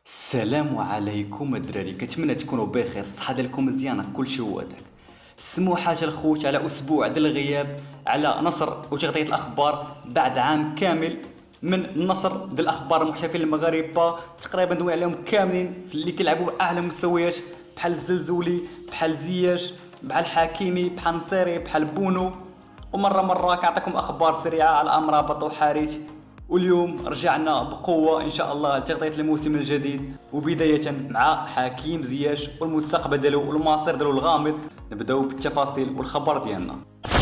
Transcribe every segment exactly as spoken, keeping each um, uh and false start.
السلام عليكم الدراري، كنتمنى تكونوا بخير، الصحه ديالكم مزيانه، كلشي هو داك. سموحات الخوت على اسبوع ديال الغياب على نصر وتغطيه الاخبار بعد عام كامل من النصر ديال الاخبار المحترفين المغاربه، تقريبا دوي عليهم كاملين في اللي كيلعبوا اعلى مستويات بحال الزلزولي، بحال زياش، بحال حكيمي، بحال نصيري، بحال بونو. ومره مره كنعطيكم اخبار سريعه على امرابط وحارث. واليوم رجعنا بقوة إن شاء الله لتغطية الموسم الجديد، وبداية مع حكيم زياش والمستقبل ديالو والمصير ديالو الغامض. نبداو بالتفاصيل والخبر ديالنا.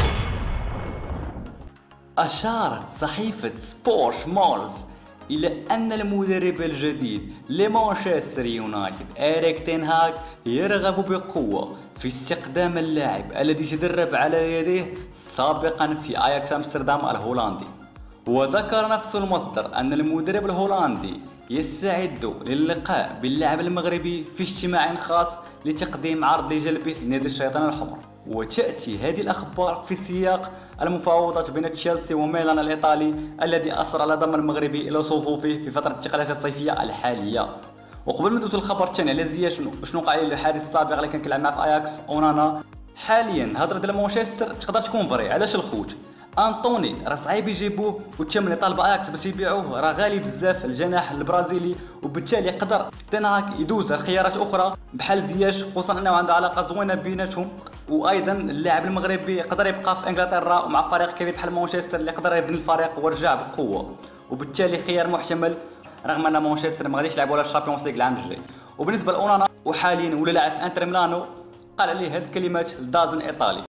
أشارت صحيفة سبورت مولز إلى أن المدرب الجديد لمانشستر يونايتد إريك تين هاغ يرغب بقوة في استقدام اللاعب الذي تدرب على يديه سابقا في أياكس أمستردام الهولندي. وذكر نفس المصدر أن المدرب الهولندي يستعد للقاء باللاعب المغربي في اجتماع خاص لتقديم عرض لجلبه لنادي الشيطان الحمر. وتأتي هذه الأخبار في سياق المفاوضات بين تشيلسي وميلان الإيطالي الذي أصر على ضم المغربي إلى صفوفه في فترة الانتقالات الصيفية الحالية. وقبل ما ندوز الخبر الثاني على زياش شنو وقع له الحارس السابق اللي كان كيلعب معاه في اياكس اونانا، حاليا هضره ديال مانشستر تقدر تكون فري. علاش الخوت؟ انطوني راه صعيب يجيبوه، والثمن طالب اياكس باش يبيعوه راه غالي بزاف، الجناح البرازيلي، وبالتالي يقدر تنهاك يدوز خيارات اخرى بحال زياش، خصوصا انه عنده علاقه زوينه بيناتهم. وايضا اللاعب المغربي يقدر يبقى في انجلترا ومع فريق كبير بحال مانشستر اللي يقدر يبني الفريق ورجع بقوه، وبالتالي خيار محتمل رغم ان مانشستر ما غاديش يلعب ولا الشامبيونز ليغ العام الجاي. وبالنسبه لاونانا وحاليا ولا لاعب في انتر ميلانو، قال عليه هذه الكلمات لدازن ايطالي: